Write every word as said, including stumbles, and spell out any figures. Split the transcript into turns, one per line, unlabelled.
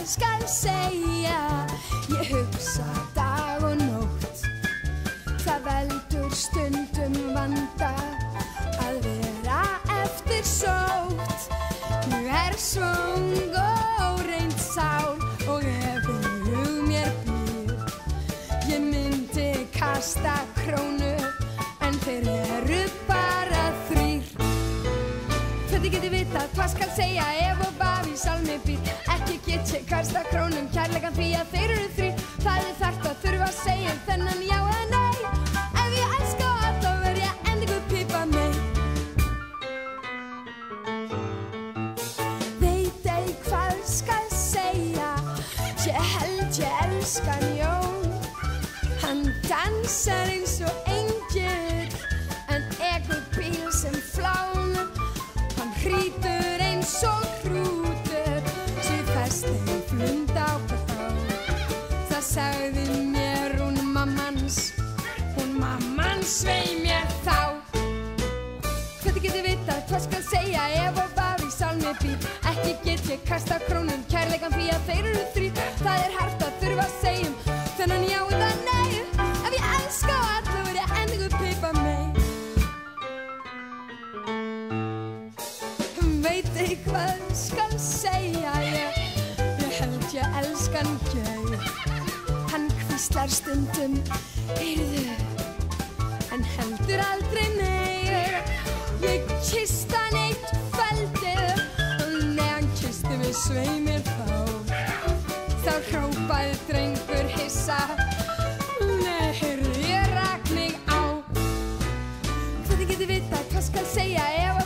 skal segja? Ég hugsa dag og nótt. Það veldur stundum vanda að vera eftirsótt. Ég er svöng og reynd sál og ef í hug mér býr, ég myndi kasta krónu en þeir eru bara þrír. Hvernig get ég vitað hvað skal segja ef og vafi í sálmi býr? Ekki get ég kasta krónum kærleikann því að þeir eru þrír. Það er þarft að þurfa að segja um þennan já eða nei. Ef ég elska á alla verð ég endingu pípa mig. Veit ei hvað skal segja, ég held ég elska hann Jón. Hann dansar eins og engill en ekur bíl sem flán. Hann hrýtur eins og hrútur sem festi flunda á hvað þá. Það sagði mér hún mammans, hún mammans svei mér þá. Hvernig get ég vitað hvað skal segja ef og vafi í sálmi býr? Ekki get ég kasta krónum kærleikann því að þeir eru þrír. Það er hart að þurfa að segja um þennan já eða nei. Ef ég elska á alla verð ég endingu pípa mig. Veit ei hvað skal segja, ég, ég held ég elska hann Gaur. Hann hvíslar stundum, heyrðu, en heldur aldrei meir. Ég kysst hann eitt kvöldið, nei hann kyssti mig svei mér þá. Þá hrópaði drengur hissa, nei heyrðu ég rak mig á. Hvernig get ég vitað hvað skal segja ef